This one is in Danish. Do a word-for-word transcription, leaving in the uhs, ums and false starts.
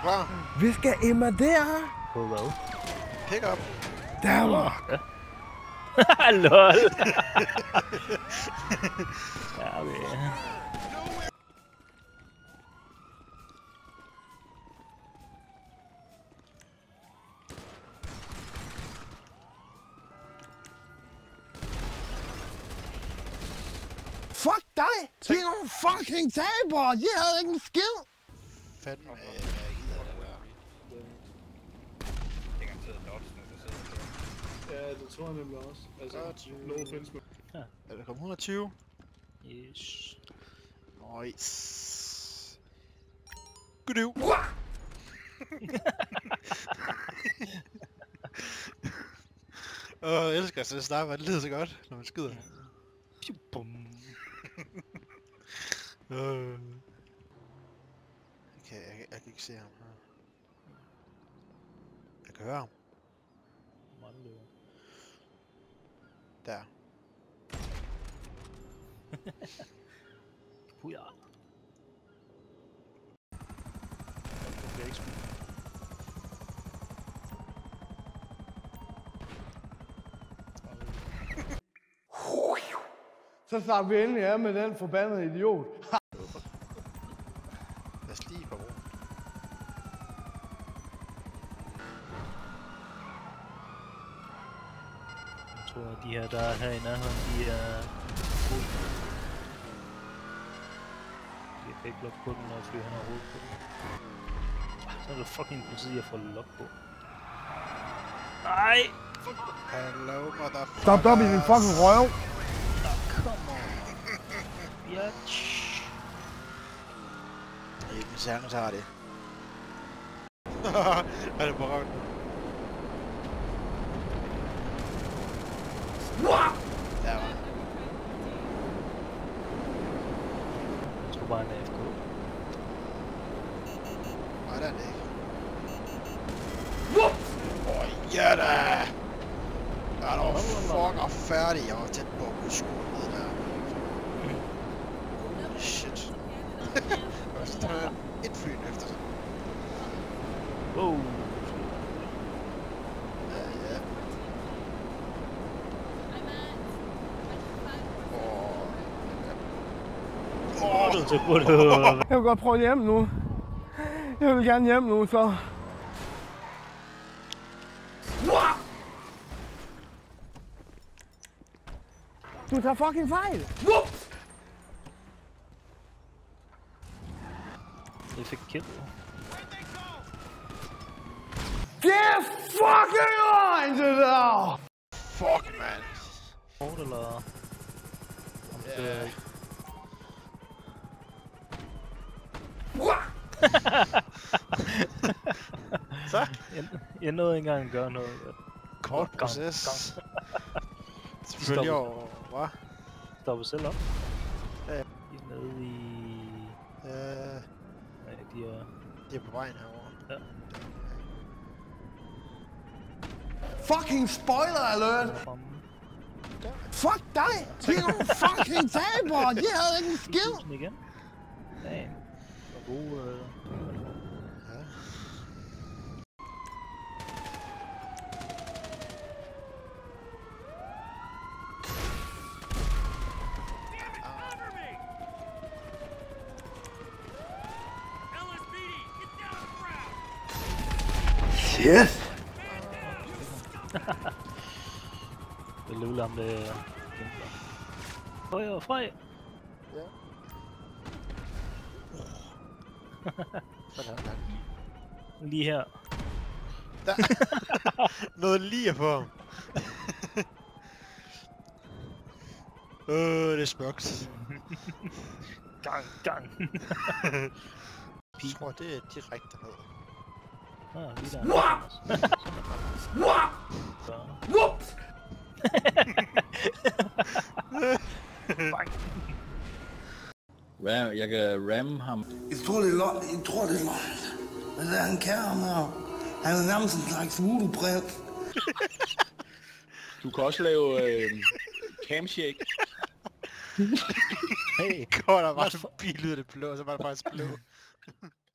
klar? Vi skal invadere. På hvad? Pick up. Der var. Ja. Lol. Ja, det Fuck dig! De er nogle fucking tabere! De havde ikke en skid! Fanden, øh, jeg gider det være. Det er garanteret dodgen, der sidder der. Ja, det tror jeg nemlig også. Altså, no offense, men... Ja. Er der kommet et hundrede og tyve? Yes. Nice. Godøv. Åh, jeg elsker sådan en sniper. Det lyder så godt, når man skyder. Bum. Øh. Okay, jeg, jeg, jeg kan ikke se ham her. Jeg kan høre ham. Der. Puja. Så slap vi endelig af med den forbandede idiot. Lad os lige på ro. Jeg tror, at de her, der er her i nærheden, de er... Jeg kan ikke lukke på den, når jeg flyver hen og hovedet på den. Så er det fucking politi, jeg får luk på. Nej! Hello, motherfucker. Stop op i din fucking røv. Come on. Bitch. Jeg er ikke en sang, så har det. Er det på røven? Der var han. Jeg tror bare, han er F K. Nej, det er det ikke. Åh, oh, ja da! Der er dog fucker færdig. Jeg var tæt på at kunne skrue ned der. Holy shit. Og så tager jeg et fly efter sig. Wow. Ja, ja. Åh. Åh, du tager på det. Jeg vil godt prøve hjem nu. Jeg vil gerne hjem nu, så. Du tager fucking fejl. Jeg fik kill. Get fucking on det der! Fuck, man. Hårdt eller... Ja. Så? Jeg, jeg nåede ikke engang at gøre noget. Kort Gang, proces. Selvfølgelig over, hva? Stopper selv op. Ja. De er nede i... Øh, Nej, de er... de er på vejen herover. Ja. Fucking spoiler alert! Fremme. Fuck dig! De er nogle fucking tabere! De havde ikke en skid! Tusind igen. Damn. Det var gode... Øh... Ja. Shit! Det løvler ham det... Høj og fri! Ja. Sådan der. Lige her. Der. Noget lige på ham. Øh, det er smukt. Gang, gang! Jeg tror, det er direkte derned. Ah, lige der. Så. Whoops! Ram, jeg kan ramme ham. Jeg tror, det er løgn. Jeg tror, det er løgn. Men det er han kære ham her. Han er nærmest en slags voodoo-prins. Du kan også lave øh, camshake. Hey! Går der bare en bil ud af det blå, så var det faktisk blå.